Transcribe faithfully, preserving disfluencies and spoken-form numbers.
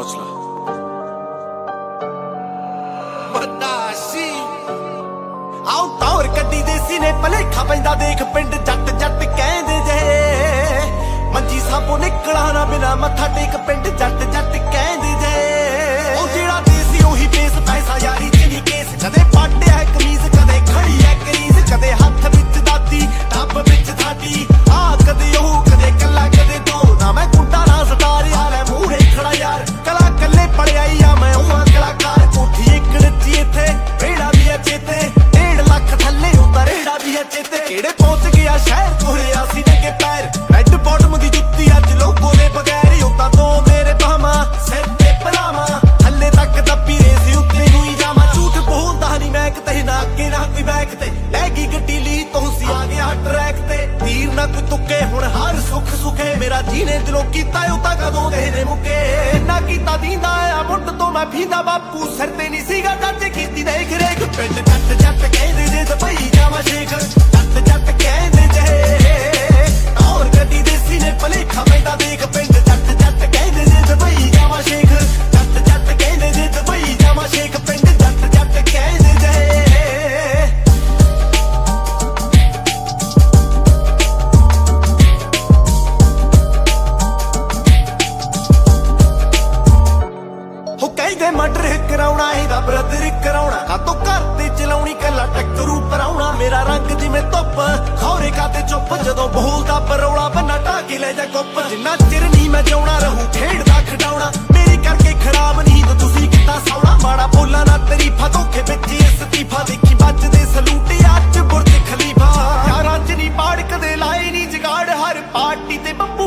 ਪੁੱਛ ਲਾ ਮਨਾਸੀ ਆਉ ਤੌਰ ਕੱਢੀ ਦੇ ਸੀਨੇ ਭਲੇਖਾ ਪੈਂਦਾ ਦੇਖ ਪਿੰਡ ਜੱਟ ਜੱਟ ਕਹਿੰਦੇ ਜੇ ਮੰਜੀ ਸਾਬੋ ਨਿਕਲਾ ਨਾ ਬਿਨਾ ਮੱਥਾ ਟੇਕ ਪਿੰਡ ਜੱਟ ਜੱਟ ਕਹਿੰਦੇ ਜੇ ਉਹ ਜਿਹੜਾ ਦੇਸੀ ਉਹੀ ਬੇਸ ਪੈਸਾ ਯਾਰੀ ਚ ਨਹੀਂ ਕੇਸ ਕਦੇ ਪਾਟਿਆ ਕਮੀਜ਼ ਕਦੇ ਖੜੀ ਐ ਕਰੀਜ਼ ਕਦੇ ਹੱਥ ਵਿੱਚ ਦਾਤੀ ਟੱਬ ਵਿੱਚ ਸਾਡੀ ਆ ਕਦੇ ਉਹ ਕਦੇ ਕੱਲਾ ਕਦੇ ਦੋ ਨਾ ਮੈਂ ਕੁੰਡਾ ਨਾ ਸਟਾਰ ਯਾਰ ਮੂਹਰੇ ਖੜਾ ਯਾਰ ਕਲਾ ਕੱਲੇ ਪੜਿਆਈ ਆ ਮੈਂ ਉਹ ਕਲਾਕਾਰ ਕੋਠੀ ਇੱਕ ਨੱਚੀ ਇੱਥੇ ਰੇੜਾ ਵੀ ਐ ਚੇਤੇ ਡੇਢ ਲੱਖ ਥੱਲੇ ਉਤਾ ਰੇੜਾ ਵੀ ਐ ਚੇਤੇ ਕਿਹੜੇ ਪਹੁੰਚ ਗਿਆ ਸ਼ਹਿਰ ਤੁਰਿਆ ਸੀ ਨੰਗੇ ਪੈਰ ਰੈੱਡ ਬਾਟਮ ਦੀ ਜੁੱਤੀ ਅੱਜ ਲੋਗੋ ਦੇ ਬਗੈਰ ਉਤਾ ਦੋ ਮੇਰੇ ਬਾਹਾਂ ਸਿਰ ਤੇ ਪਲਾਵਾਂ ਥੱਲੇ ਤੱਕ ਦੱਬੀ ਰੇਸ ਉੱਤੇ ਨੂੰ ਹੀ ਜਾਵਾਂ ਝੂਠ ਬੋਲਦਾ ਨਹੀਂ ਮੈਂ ਕਿਤੇ ਨਾ ਅੱਗੇ ਨਾ ਕੋਈ ਬੈਕ ਤੇ ਲੈ ਗਈ ਗੱਡੀ ਲਈ ਤੋਂ ਸੀ ਆ ਗਿਆ ਟਰੈਕ ਤੇ ਤੀਰ ਨਾ ਕੋਈ ਤੁੱਕੇ ਹੁਣ ਹਰ ਸੁੱਖ ਸੁਖੇ ਮੇਰਾ ਜੀਨੇ ਦਿਲੋਂ ਕੀਤਾ ਉਹ ਤਾਂ ਕਦੋਂ ਦੇ ਨੇ ਮੁੱਕੇ ਨਾ ਕੀਤਾ ਦੀਂਦਾ ਆ ਮੁੱਢ ਤੋਂ ਮੈਂ ਫੀਂਦਾ ਬਾਪੂ ਸਿਰ ਤੇ ਨਹੀਂ ਸੀਗਾ ਜੱਜ ਕੀਤੀ ਦੇਖ ਰੇਖ ਪਿੰਡ ਜੱਟ ਜੱਟ ਕਹਿੰਦੇ ਜੇ ਦੁਬਈ ਜਾਵਾਂ ਸ਼ੇਖ ਜੱਟ ਜੱਟ ਕਹਿੰਦੇ ਜੇ ਔਰ ਗੱਡੀ ਦੇ ਸੀਨੇ ਭਲੇਖਾ ਪੈਂਦਾ ਦੇਖ ਪਿੰਡ ਜੱਟ ਜੱਟ ਕਹਿੰਦੇ ਜੇ ਦੁਬਈ ਜਾਵਾਂ ਸ਼ੇਖ ਜੱਟ ਜੱਟ ਕਹਿੰਦੇ ਜੇ ਦੁਬਈ ਜਾਵਾਂ ਸ਼ੇਖ ਪਿੰਡ ਜੱਟ ਜੱਟ ਕਹਿੰਦੇ ਜੇ ਕਹਿੰਦੇ ਮਰਡਰ ਕਰਾਉਣਾ ਇਹਦਾ ਬ੍ਰਦਰ ਕਰਾਉਣਾ ਕਾਤੋਂ ਘਰ ਤੇ ਚਲਾਉਣੀ ਕੱਲਾ ਟੱਕਰੂ ਪਰਾਉਣਾ ਮੇਰਾ ਰੰਗ ਜਿਵੇਂ ਧੁੱਪ ਖੌਰੇ ਕਾਤੇ ਚੁੱਪ ਜਦੋਂ ਬੋਲਦਾ ਪਰੌਲਾ ਬੰਨਾ ਢਾ ਕੇ ਲੈ ਜਾ ਗੁੱਪ ਜਿੰਨਾ ਚਿਰ ਨਹੀਂ ਮੈਂ ਜਾਉਣਾ ਰਹੂ ਖੇਡਦਾ ਖਡਾਉਣਾ ਮੇਰੀ ਕਰਕੇ ਖਰਾਬ ਨਹੀਂ ਤਾਂ ਤੁਸੀਂ ਕਿੱਦਾਂ ਸੌਣਾ ਮਾੜਾ ਬੋਲਾਂ ਨਾ ਤਰੀਫਾ ਧੋਖੇ ਵਿੱਚ ਇਸਤੀਫਾ ਦੇਖੀ ਵੱਜਦੇ ਸਲੂਟ ਅੱਜ ਬੁਰਜ ਖਲੀਫਾ ਯਾਰਾਂ ਚ ਨਹੀਂ ਪਾੜ ਕਦੇ ਲਾਏ ਨਹੀਂ ਜਗਾੜ ਹਰ ਪਾਰਟੀ ਤੇ ਬੱਬੂ